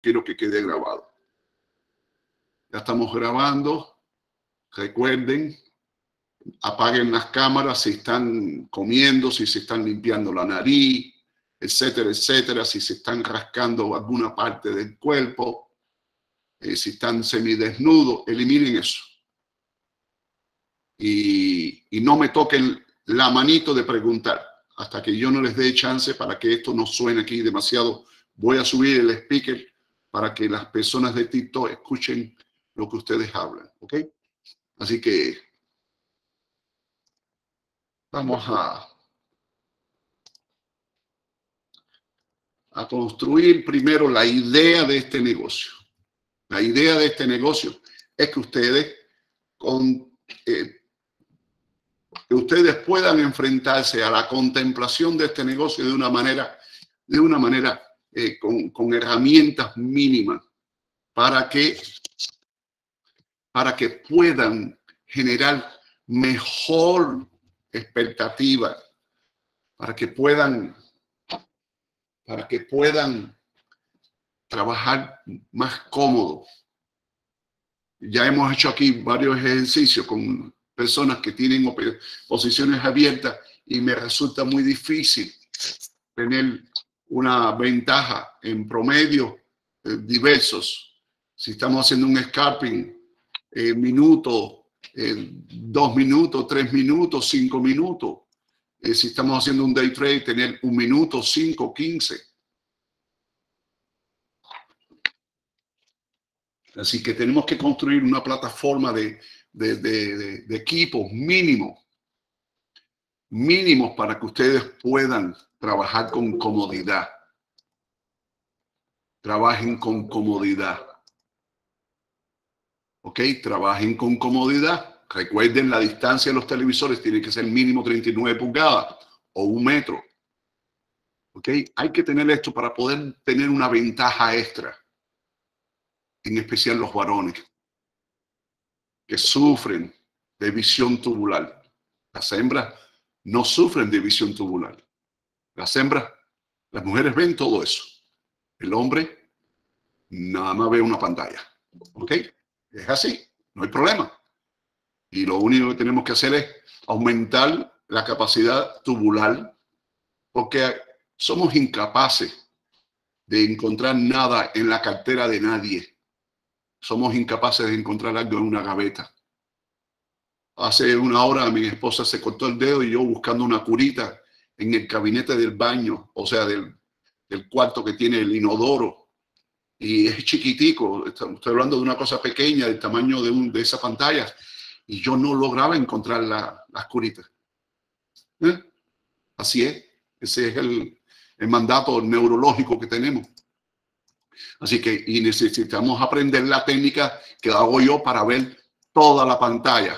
quiero que quede grabado. Ya estamos grabando. Recuerden, apaguen las cámaras si están comiendo, si se están limpiando la nariz, etcétera, etcétera, si se están rascando alguna parte del cuerpo, si están semidesnudos, eliminen eso. Y no me toquen la manito de preguntar hasta que yo no les dé chance para que esto no suene aquí demasiado. Voy a subir el speaker para que las personas de TikTok escuchen lo que ustedes hablan, ¿ok? Así que vamos a construir primero la idea de este negocio. La idea de este negocio es que ustedes puedan enfrentarse a la contemplación de este negocio de una manera con herramientas mínimas para que puedan generar mejor expectativa, para que puedan trabajar más cómodo. Ya hemos hecho aquí varios ejercicios con personas que tienen posiciones abiertas y me resulta muy difícil tener una ventaja en promedio diversos. Si estamos haciendo un scalping, minuto, 2 minutos, 3 minutos, 5 minutos. Si estamos haciendo un day trade, tener 1 minuto, 5, 15. Así que tenemos que construir una plataforma de equipos mínimos para que ustedes puedan trabajar con comodidad. Trabajen con comodidad. ¿Ok? Trabajen con comodidad. Recuerden, la distancia de los televisores tiene que ser mínimo 39 pulgadas o 1 metro. ¿Ok? Hay que tener esto para poder tener una ventaja extra. En especial los varones que sufren de visión tubular. Las hembras no sufren de visión tubular. Las mujeres ven todo eso. El hombre nada más ve una pantalla. ¿Ok? Es así, no hay problema. Y lo único que tenemos que hacer es aumentar la capacidad tubular, porque somos incapaces de encontrar nada en la cartera de nadie. Somos incapaces de encontrar algo en una gaveta. Hace 1 hora mi esposa se cortó el dedo y yo buscando una curita en el gabinete del baño, o sea, del cuarto que tiene el inodoro. Y es chiquitico, estoy hablando de una cosa pequeña, del tamaño de esa pantalla. Y yo no lograba encontrar las curitas. Así es, ese es el mandato neurológico que tenemos. Así que y necesitamos aprender la técnica que hago yo para ver toda la pantalla.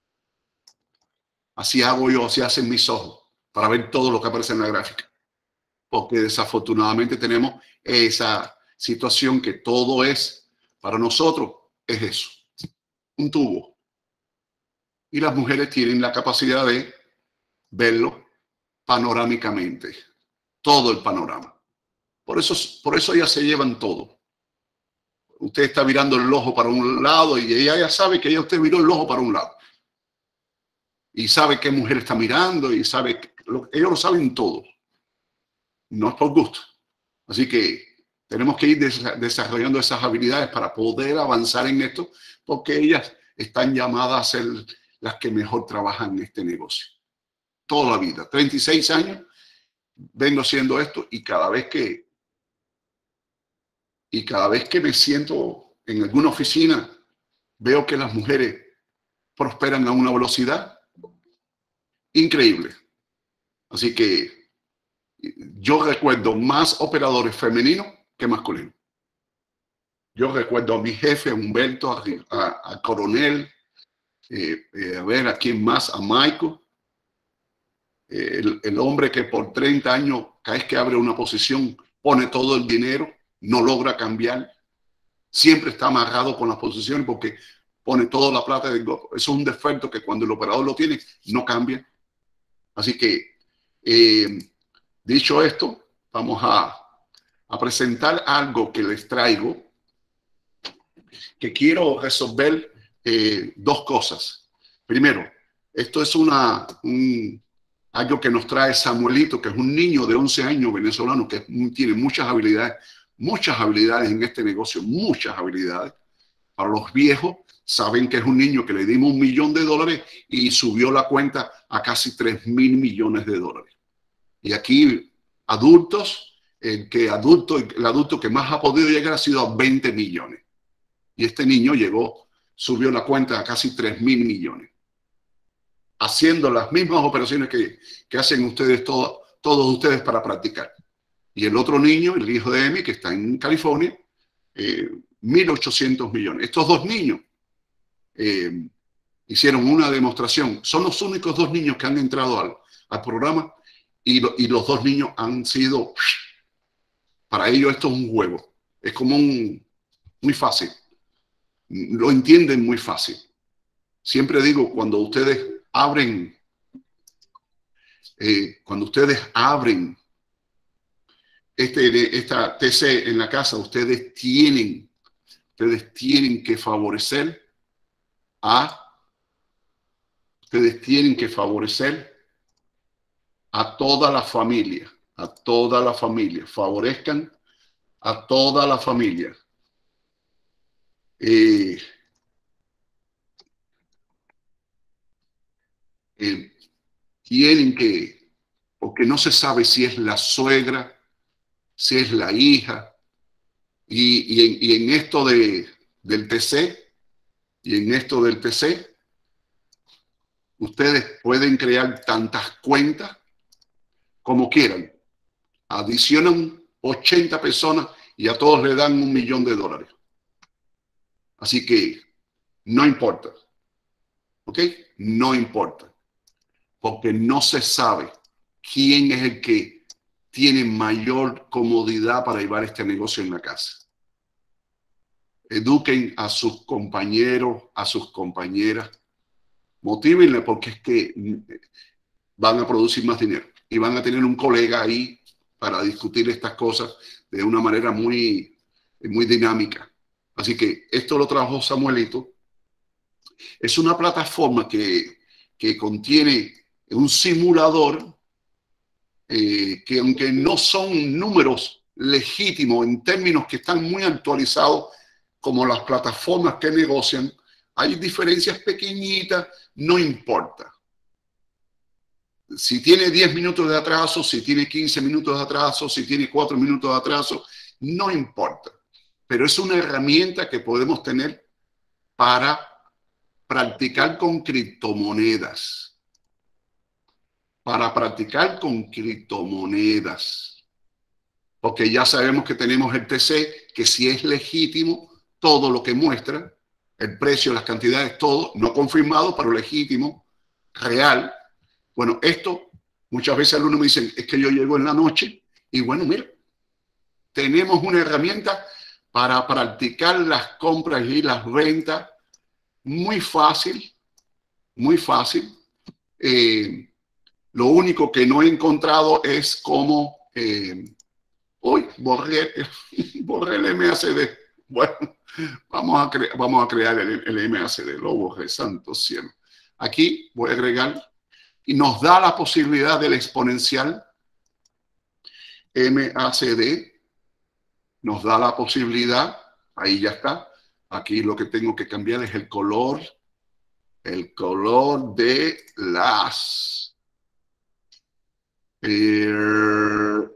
Así hago yo, así hacen mis ojos, para ver todo lo que aparece en la gráfica. Porque desafortunadamente tenemos esa situación que todo es, para nosotros, es eso, un tubo. Y las mujeres tienen la capacidad de verlo panorámicamente, todo el panorama. Por eso ellas se llevan todo. Usted está mirando el ojo para un lado y ella ya sabe que usted miró el ojo para un lado. Y sabe qué mujer está mirando y sabe, ellos lo saben todo. No es por gusto. Así que tenemos que ir desarrollando esas habilidades para poder avanzar en esto, porque ellas están llamadas a ser las que mejor trabajan en este negocio. Toda la vida, 36 años, vengo haciendo esto y cada vez que me siento en alguna oficina, veo que las mujeres prosperan a una velocidad increíble. Así que yo recuerdo más operadores femeninos que masculinos. Yo recuerdo a mi jefe, a Humberto, a Coronel, a ver a quién más, a Michael. El hombre que por 30 años, cada vez que abre una posición, pone todo el dinero, no logra cambiar. Siempre está amarrado con las posiciones porque pone toda la plata del golpe. Eso es un defecto que cuando el operador lo tiene, no cambia. Así que, dicho esto, vamos a a presentar algo que les traigo, que quiero resolver dos cosas. Primero, esto es algo que nos trae Samuelito, que es un niño de 11 años venezolano que tiene muchas habilidades en este negocio, muchas habilidades. Para los viejos, saben que es un niño que le dimos $1 millón y subió la cuenta a casi 3.000 millones de dólares. Y aquí, adultos, el adulto que más ha podido llegar ha sido a 20 millones. Y este niño subió la cuenta a casi 3.000 millones. Haciendo las mismas operaciones que hacen ustedes, todos ustedes para practicar. Y el otro niño, el hijo de Emi, que está en California, 1.800 millones. Estos dos niños hicieron una demostración. Son los únicos dos niños que han entrado al programa y los dos niños han sido, para ellos esto es un juego. Es como muy fácil. Lo entienden muy fácil. Siempre digo, cuando ustedes abren esta TC en la casa, ustedes tienen que favorecer a toda la familia, favorezcan a toda la familia. Tienen que, porque no se sabe si es la suegra, si es la hija, y en esto del TC, ustedes pueden crear tantas cuentas como quieran. Adicionan 80 personas y a todos le dan $1 millón. Así que no importa. ¿Ok? No importa. Porque no se sabe quién es el que tiene mayor comodidad para llevar este negocio en la casa. Eduquen a sus compañeros, a sus compañeras. Motívenle porque es que van a producir más dinero y van a tener un colega ahí para discutir estas cosas de una manera muy dinámica. Así que esto lo trajo Samuelito. Es una plataforma que contiene un simulador que, aunque no son números legítimos en términos que están muy actualizados como las plataformas que negocian, hay diferencias pequeñitas, no importa. Si tiene 10 minutos de atraso, si tiene 15 minutos de atraso, si tiene 4 minutos de atraso, no importa. Pero es una herramienta que podemos tener para practicar con criptomonedas. Porque ya sabemos que tenemos el TC, que si es legítimo, todo lo que muestra, el precio, las cantidades, todo, no confirmado, pero legítimo, real. Bueno, esto, muchas veces algunos me dicen, es que yo llego en la noche, y bueno, mira, tenemos una herramienta para practicar las compras y las ventas muy fácil, muy fácil. Lo único que no he encontrado es cómo... borré el MACD. Bueno, vamos a crear el MACD. Lo borré, santo cielo. Aquí voy a agregar y nos da la posibilidad del exponencial MACD. Nos da la posibilidad, ahí ya está. Aquí lo que tengo que cambiar es el color de las... el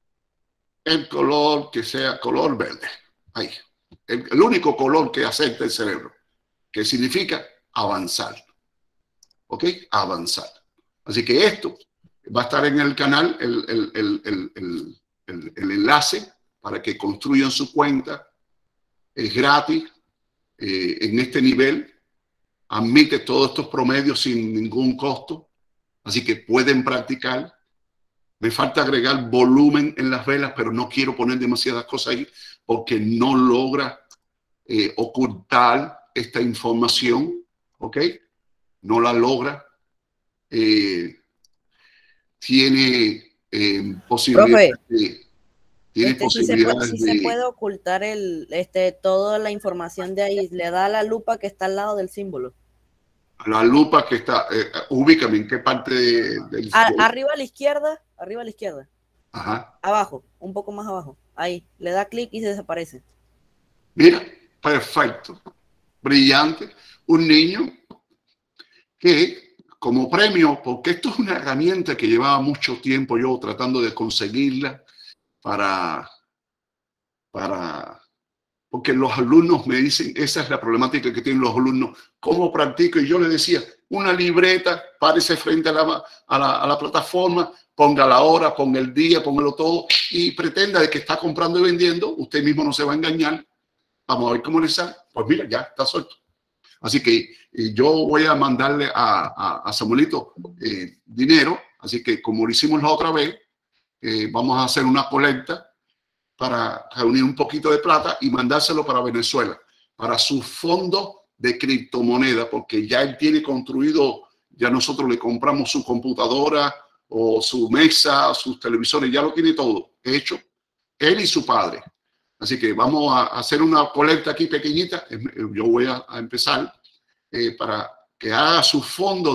color que sea color verde. Ahí. El único color que acepta el cerebro, que significa avanzar. ¿Ok? Avanzar. Así que esto va a estar en el canal, el enlace para que construyan su cuenta. Es gratis. En este nivel admite todos estos promedios sin ningún costo. Así que pueden practicar. Me falta agregar volumen en las velas, pero no quiero poner demasiadas cosas ahí porque no logra ocultar esta información, ¿ok? No la logra. Tiene posibilidad Profe, de... Tienes posibilidades si se puede ocultar toda la información de ahí, le da la lupa que está al lado del símbolo. La lupa que está, ubícame en qué parte del... Arriba a la izquierda, arriba a la izquierda. Ajá. Abajo, un poco más abajo. Ahí, le da clic y se desaparece. Mira, perfecto, brillante. Un niño que como premio, porque esto es una herramienta que llevaba mucho tiempo yo tratando de conseguirla porque los alumnos me dicen, esa es la problemática que tienen los alumnos, ¿cómo practico? Y yo les decía, una libreta, párese frente a la plataforma, ponga la hora, ponga el día, póngalo todo y pretenda de que está comprando y vendiendo, usted mismo no se va a engañar. Vamos a ver cómo le sale. Pues mira, ya está suelto. Así que yo voy a mandarle a Samuelito dinero, así que como lo hicimos la otra vez, vamos a hacer una colecta para reunir un poquito de plata y mandárselo para Venezuela, para su fondo de criptomoneda, porque ya él tiene construido, ya nosotros le compramos su computadora o su mesa, sus televisores, ya lo tiene todo hecho, él y su padre. Así que vamos a hacer una colecta aquí pequeñita, yo voy a empezar para que haga su fondo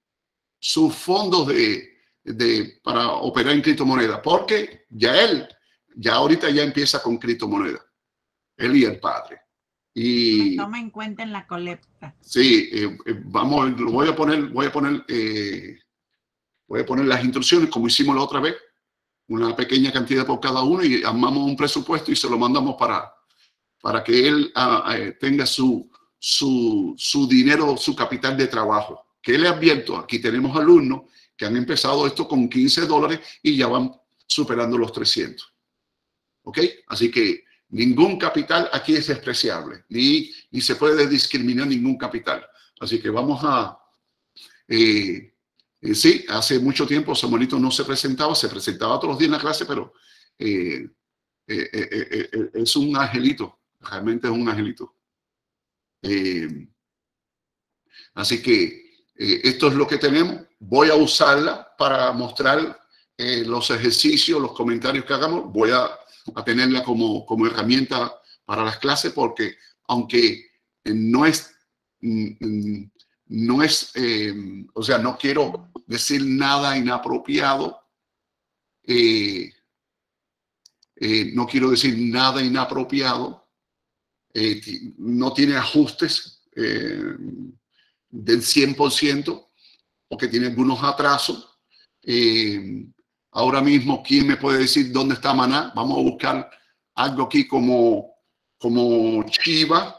para operar en criptomoneda, porque ya ahorita ya empieza con criptomoneda, él y el padre. Y toma en cuenta en la colecta. Sí, vamos, voy a poner las instrucciones como hicimos la otra vez, una pequeña cantidad por cada uno y armamos un presupuesto y se lo mandamos para que él tenga su dinero, su capital de trabajo. Que le advierto, aquí tenemos alumnos que han empezado esto con $15 y ya van superando los 300. ¿Ok? Así que ningún capital aquí es despreciable, ni se puede discriminar ningún capital. Así que vamos a... sí, hace mucho tiempo Samuelito no se presentaba todos los días en la clase, pero es un angelito, realmente es un angelito. Así que esto es lo que tenemos. Voy a usarla para mostrar los ejercicios, los comentarios que hagamos. Voy a tenerla como herramienta para las clases porque aunque no es, o sea, no quiero decir nada inapropiado, no quiero decir nada inapropiado, no tiene ajustes del 100%, porque tiene algunos atrasos. Ahora mismo, ¿quién me puede decir dónde está Maná? Vamos a buscar algo aquí como Chiva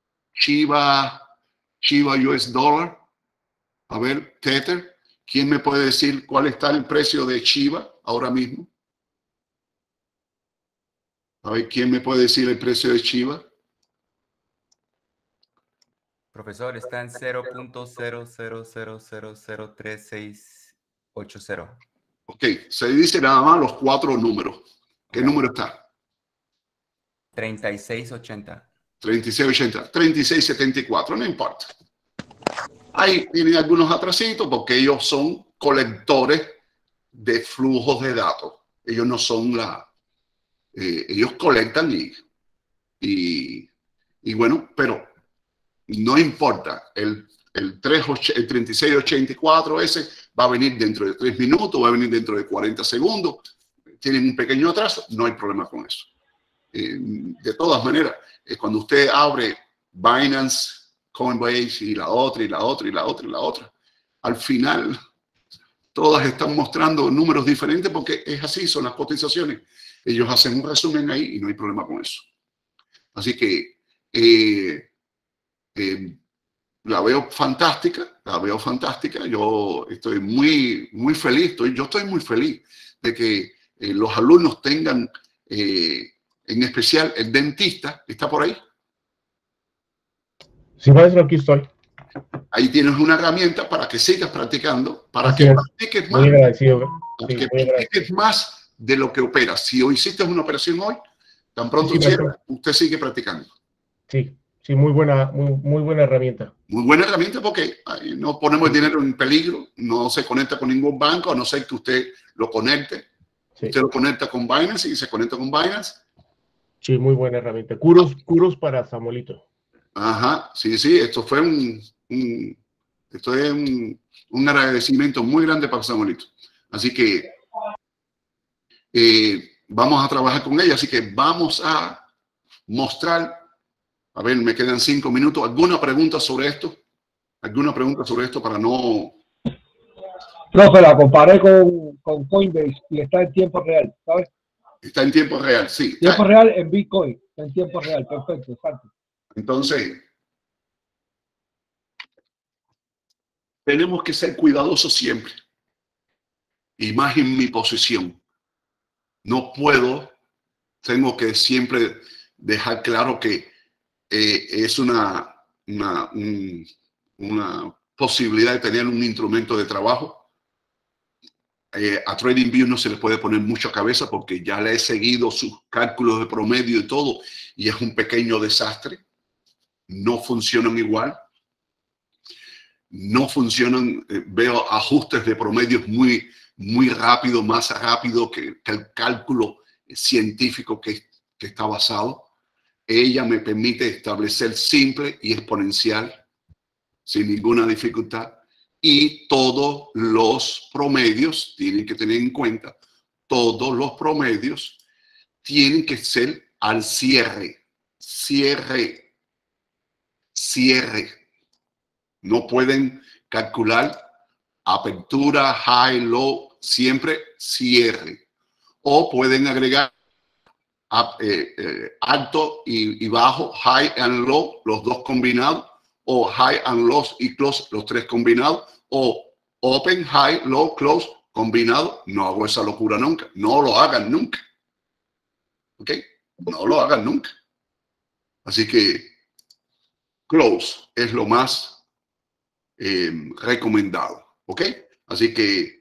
US Dollar. A ver, Tether. ¿Quién me puede decir cuál está el precio de Chiva ahora mismo? A ver, ¿quién me puede decir el precio de Chiva? Profesor, está en 0.00003680. Ok, se dice nada más los 4 números. ¿Qué número está? 3680. 3680, 3674, no importa. Ahí tienen algunos atrasitos porque ellos son colectores de flujos de datos. Ellos no son ellos colectan y bueno, pero no importa. El 3684 ese va a venir dentro de 3 minutos, va a venir dentro de 40 segundos. Tienen un pequeño atraso, no hay problema con eso. De todas maneras, cuando usted abre Binance, Coinbase y la otra, y la otra, y la otra, y la otra, al final todas están mostrando números diferentes porque es así, son las cotizaciones. Ellos hacen un resumen ahí y no hay problema con eso. Así que la veo fantástica, Yo estoy muy feliz, yo estoy muy feliz de que los alumnos tengan, en especial el dentista, ¿está por ahí? Sí, maestro, aquí estoy. Ahí tienes una herramienta para que sigas practicando, para que practiques más. Muy agradecido. Para que practiques más de lo que operas. Si hoy hiciste una operación hoy, tan pronto cierra, usted sigue practicando. Sí, muy buena herramienta. Muy buena herramienta porque no ponemos el dinero en peligro, no se conecta con ningún banco, a no ser que usted lo conecte. Sí. Usted lo conecta con Binance y se conecta con Binance. Sí, muy buena herramienta. Curos para Samuelito. Ajá, sí, sí, esto es un agradecimiento muy grande para Samuelito. Así que vamos a trabajar con ella. Así que vamos a mostrar. A ver, me quedan 5 minutos. ¿Alguna pregunta sobre esto? ¿Alguna pregunta sobre esto para no...? Profe, la comparé con Coinbase y está en tiempo real, ¿sabes? Está en tiempo real, sí. Tiempo real en Bitcoin, en tiempo real, perfecto, exacto. Entonces, tenemos que ser cuidadosos siempre. Y más en mi posición. No puedo, tengo que siempre dejar claro que es una posibilidad de tener un instrumento de trabajo. A TradingView no se le puede poner mucha cabeza porque ya le he seguido sus cálculos de promedio y todo, y es un pequeño desastre. No funcionan igual. No funcionan. Veo ajustes de promedios muy rápido, más rápido que el cálculo científico que está basado. Ella me permite establecer simple y exponencial sin ninguna dificultad. Y todos los promedios, tienen que tener en cuenta, todos los promedios tienen que ser al cierre. Cierre. No pueden calcular apertura, high, low, siempre cierre. O pueden agregar alto y bajo, high and low, los dos combinados, o high and low y close, los tres combinados, o open, high, low, close, combinado. No hago esa locura nunca. No lo hagan nunca. ¿Ok? No lo hagan nunca. Así que close es lo más recomendado. ¿Ok? Así que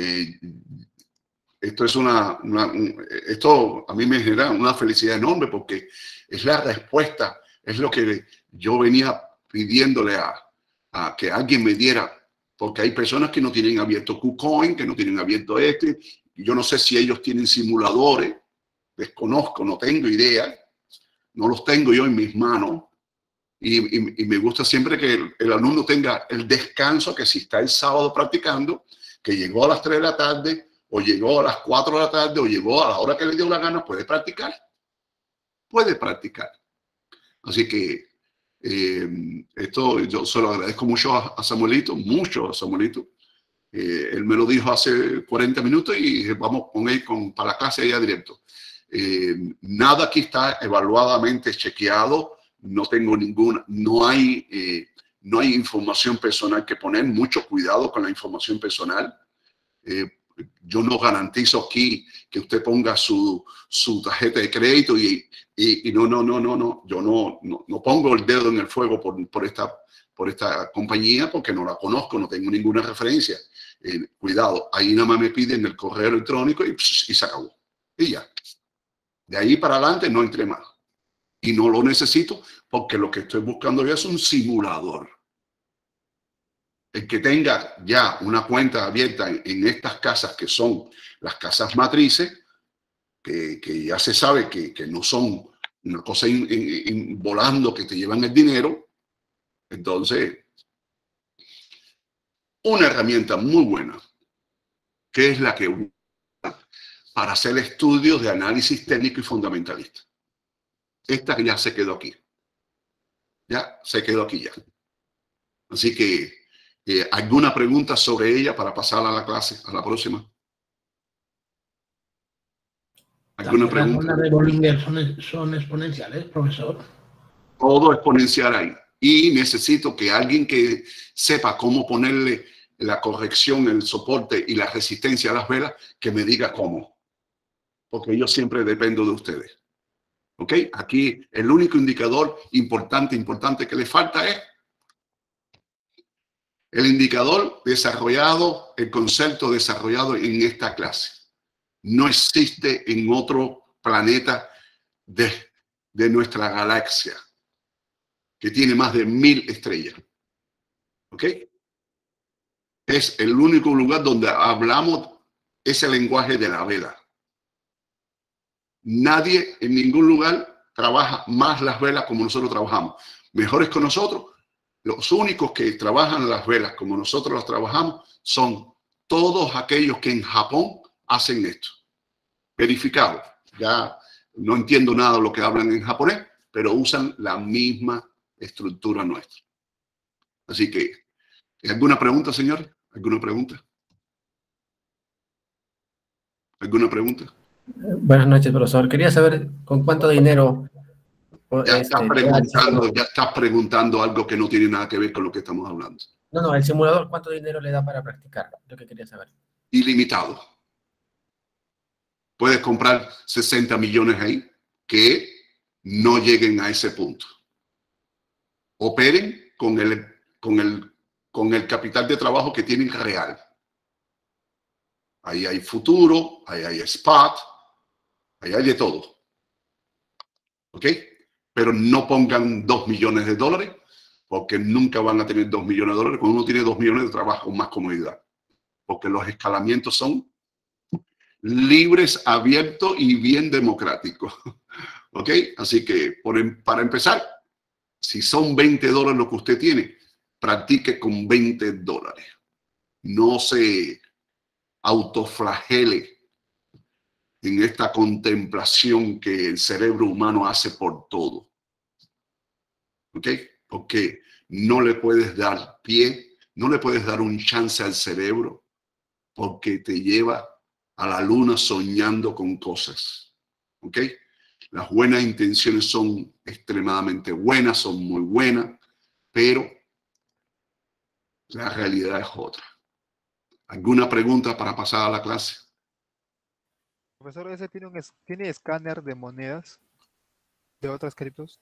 esto es esto a mí me genera una felicidad enorme porque es la respuesta, es lo que yo venía pidiéndole a que alguien me diera, porque hay personas que no tienen abierto KuCoin, que no tienen abierto yo no sé si ellos tienen simuladores, desconozco, no tengo idea, no los tengo yo en mis manos, y me gusta siempre que el alumno tenga el descanso, que si está el sábado practicando, que llegó a las 3 de la tarde, o llegó a las 4 de la tarde, o llegó a la hora que le dio la gana, puede practicar. Puede practicar. Así que esto yo se lo agradezco mucho a Samuelito, mucho a Samuelito. Él me lo dijo hace 40 minutos y vamos con él para la clase allá directo. Nada aquí está evaluadamente chequeado, no tengo ninguna, no hay información personal que poner, mucho cuidado con la información personal. Yo no garantizo aquí que usted ponga su tarjeta de crédito y no. Yo no pongo el dedo en el fuego por esta compañía porque no la conozco, no tengo ninguna referencia. Cuidado, ahí nada más me piden el correo electrónico y se acabó. Y ya. De ahí para adelante no entré más. Y no lo necesito porque lo que estoy buscando ya es un simulador. El que tenga ya una cuenta abierta en estas casas que son las casas matrices, que ya se sabe que no son una cosa volando que te llevan el dinero, entonces una herramienta muy buena, que es la que usa para hacer estudios de análisis técnico y fundamentalista. Esta ya se quedó aquí. Ya se quedó aquí ya. Así que ¿alguna pregunta sobre ella para pasar a la clase, a la próxima? ¿Alguna pregunta? Las ondas de Bollinger son exponenciales, profesor. Todo exponencial ahí. Y necesito que alguien que sepa cómo ponerle la corrección, el soporte y la resistencia a las velas, que me diga cómo. Porque yo siempre dependo de ustedes. ¿Ok? Aquí el único indicador importante que le falta es el indicador desarrollado, el concepto desarrollado en esta clase. No existe en otro planeta de nuestra galaxia, que tiene más de 1000 estrellas. ¿Ok? Es el único lugar donde hablamos ese lenguaje de la vela. Nadie en ningún lugar trabaja más las velas como nosotros trabajamos. Mejores que nosotros, los únicos que trabajan las velas como nosotros las trabajamos son todos aquellos que en Japón hacen esto. Verificado. Ya no entiendo nada de lo que hablan en japonés, pero usan la misma estructura nuestra. Así que, ¿alguna pregunta, señor? ¿Alguna pregunta? ¿Alguna pregunta? Buenas noches, profesor. Quería saber con cuánto dinero... Ya estás preguntando algo que no tiene nada que ver con lo que estamos hablando. No, el simulador, ¿cuánto dinero le da para practicar? Lo que quería saber. Ilimitado. Puedes comprar 60 millones ahí que no lleguen a ese punto. Operen con el capital de trabajo que tienen real. Ahí hay futuro, ahí hay spot, ahí hay de todo. ¿Ok? Pero no pongan 2 millones de dólares, porque nunca van a tener 2 millones de dólares. Cuando uno tiene 2 millones de trabajo, más comodidad. Porque los escalamientos son libres, abiertos y bien democráticos. ¿Ok? Así que, para empezar, si son 20 dólares lo que usted tiene, practique con 20 dólares. No se autoflagele en esta contemplación que el cerebro humano hace por todo. ¿Ok? Porque no le puedes dar pie, no le puedes dar un chance al cerebro porque te lleva a la luna soñando con cosas. ¿Ok? Las buenas intenciones son extremadamente buenas, son muy buenas, pero la realidad es otra. ¿Alguna pregunta para pasar a la clase? Profesor, ¿ese tiene escáner de monedas de otras criptos?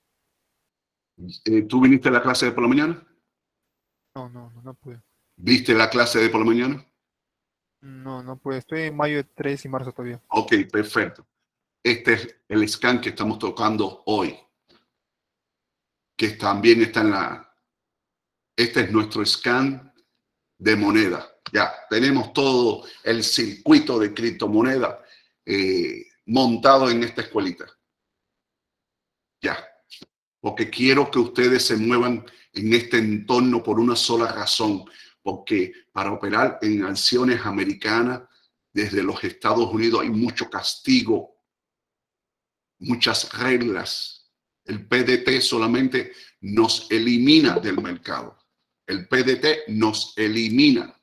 ¿Tú viniste a la clase de por la mañana? No pude. ¿Viste la clase de por la mañana? No pude. Estoy en mayo 3 y marzo todavía. Ok, perfecto. Este es el scan que estamos tocando hoy, que también está en la... Este es nuestro scan de moneda. Ya, tenemos todo el circuito de criptomonedas montado en esta escuelita. Ya, porque quiero que ustedes se muevan en este entorno por una sola razón, porque para operar en acciones americanas desde los Estados Unidos hay mucho castigo, muchas reglas. El PDT solamente nos elimina del mercado. El PDT nos elimina.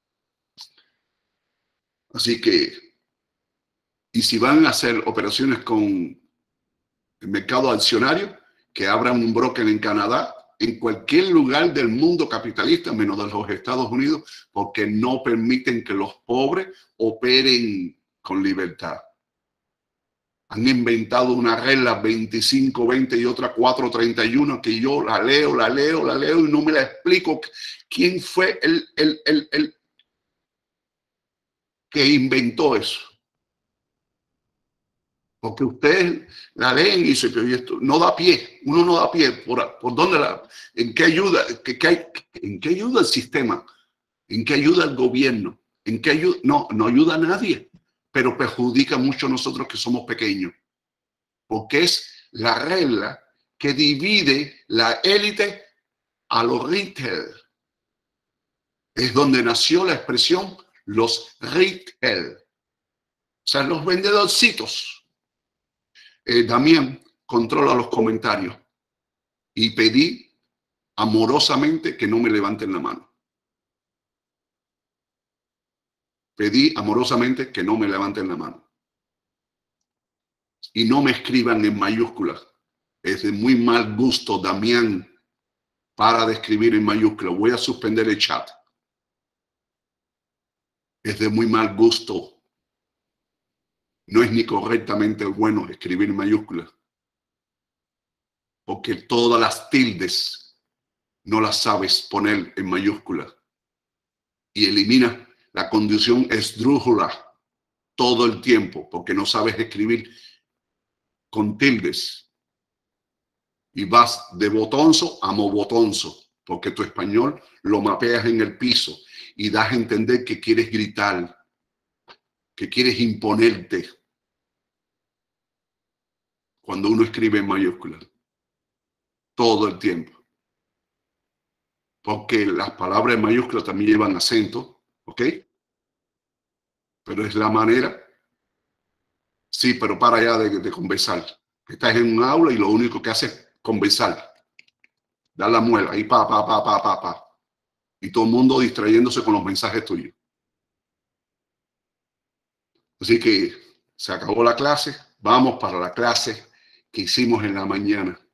Así que, y si van a hacer operaciones con el mercado accionario, que abran un broker en Canadá, en cualquier lugar del mundo capitalista, menos de los Estados Unidos, porque no permiten que los pobres operen con libertad. Han inventado una regla 25-20 y otra 4-31 que yo la leo y no me la explico. ¿Quién fue el que inventó eso? Porque ustedes la leen y dicen, pero esto no da pie, uno no da pie. ¿Por dónde en qué ayuda? ¿En qué ayuda el sistema? ¿En qué ayuda el gobierno? ¿En qué ayuda? No ayuda a nadie, pero perjudica mucho a nosotros que somos pequeños. Porque es la regla que divide la élite a los retail. Es donde nació la expresión los retail. O sea, los vendedorcitos. Damián, controla los comentarios y pedí amorosamente que no me levanten la mano. Pedí amorosamente que no me levanten la mano. Y no me escriban en mayúsculas. Es de muy mal gusto, Damián, para de escribir en mayúsculas. Voy a suspender el chat. Es de muy mal gusto. No es ni correctamente bueno escribir en mayúsculas. Porque todas las tildes no las sabes poner en mayúsculas. Y elimina la condición esdrújula todo el tiempo porque no sabes escribir con tildes. Y vas de botonzo a mobotonzo porque tu español lo mapeas en el piso y das a entender que quieres gritar, que quieres imponerte. cuando uno escribe en mayúsculas. Todo el tiempo. Porque las palabras en mayúsculas también llevan acento, ¿ok? Pero es la manera. Sí, pero para allá de conversar. Estás en un aula y lo único que haces es conversar. Dar la muela, ahí pa. Y todo el mundo distrayéndose con los mensajes tuyos. Así que se acabó la clase. Vamos para la clase que hicimos en la mañana.